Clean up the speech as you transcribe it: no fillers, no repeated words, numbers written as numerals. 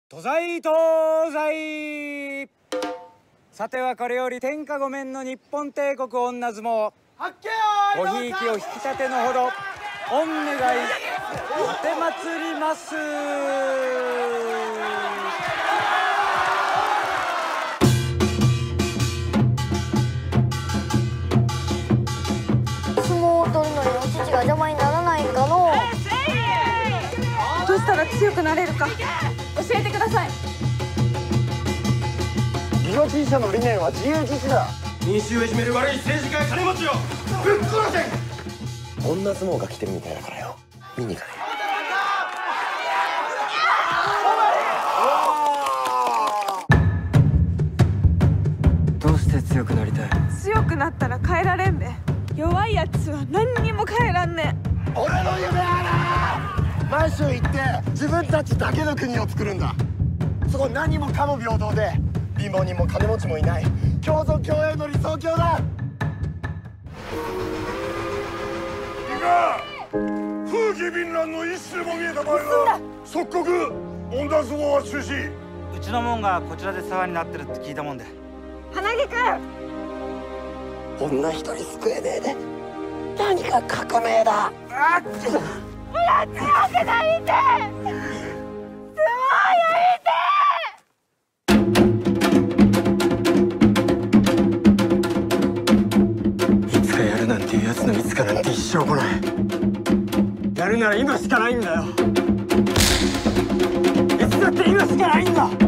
東西東西。さてはこれより天下御免の日本帝国女相撲ごひいきを引き立てのほど御願い立てまつります。 相撲を取るのにお乳が邪魔にならないんかの。 どうしたら強くなれるか教えてください。 ギロチン社の理念は自由自治だ。 民衆をいじめる悪い政治家や金持ちをぶっ殺せ。 女相撲が来てるみたいだからよ、見に行かない？ どうして強くなりたい？ 強くなったら変えられんべ。弱いやつは何にも変えらんね。 俺の夢はな、満州行って自分たちだけの国を作るんだ。そこ何もかも平等で貧乏人も金持ちもいない共存共栄の理想郷だ。 いいか、風紀敏乱の一種も見えた場合は即刻女相撲は中止。 うちの門がこちらで世話になってるって聞いたもんで。 鼻毛くん、 女一人救えねえで何が革命だ。 や強くなりて相撲やりて。 いつかやるなんていうやつのいつかなんて一生来ない。やるなら今しかないんだよ。いつだって今しかないんだ。